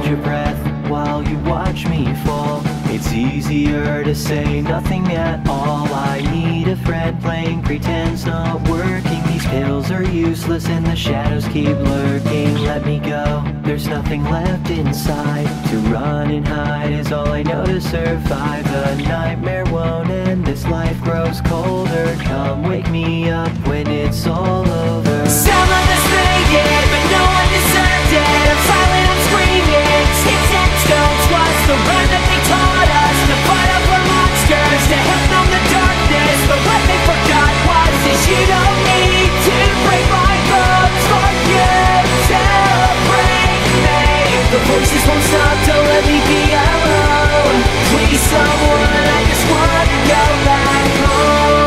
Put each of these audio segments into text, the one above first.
your breath while you watch me fall. It's easier to say nothing at all. I need a friend, playing pretend's not working. These pills are useless and the shadows keep lurking. Let me go, there's nothing left inside. To run and hide is all I know to survive. The nightmare won't end, this life grows colder. Come wake me up when it's all over. Some of us made it, but no one deserved it. I'm silent, I'm screaming. Sticks and stones was the run that they taught us. To fight up our monsters, to help numb the darkness. But what they forgot was that you don't need to break my bones for you to break me. The voices won't stop, don't let me be alone. Please someone, I just want to go back home.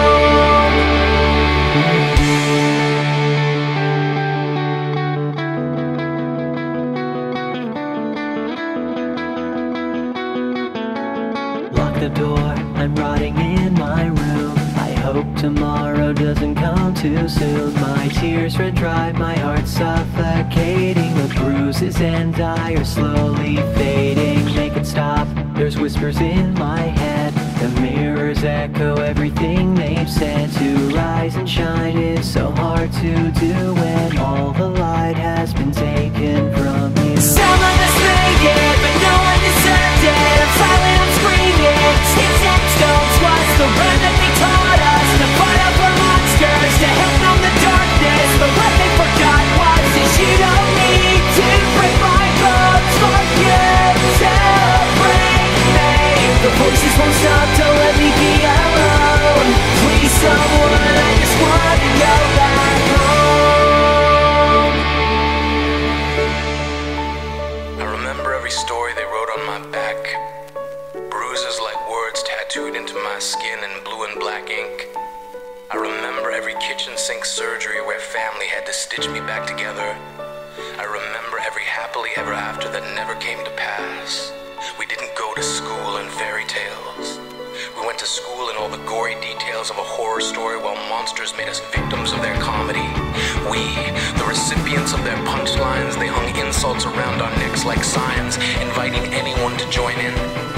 Lock the door, I'm rotting in my room. I hope tomorrow doesn't come too soon. My tears run dry, my heart's suffocating. The bruises and I are slowly fading. Make it stop, there's whispers in my head. The mirrors echo everything they've said. To rise and shine is so hard to do when all the light has been taken from you. Some of us made it, but no one deserved it. I'm silent, I'm screaming. Sticks and stones was the run that they taught us. To fight up our monsters, to help numb the darkness. But what they forgot was that you don't need to break my bones for you to break me. The voices won't stop, don't let me be alone. Please someone, I just want to go back home. I remember every story they wrote on my back. Bruises like words tattooed into my skin in blue and black ink. I remember every kitchen sink surgery where family had to stitch me back together. I remember every happily ever after that never came to pass. We didn't go to school in fairy tales. We went to school in all the gory details of a horror story while monsters made us victims of their comedy. We, the recipients of their punchlines, they hung insults around our necks like signs, inviting anyone to join in.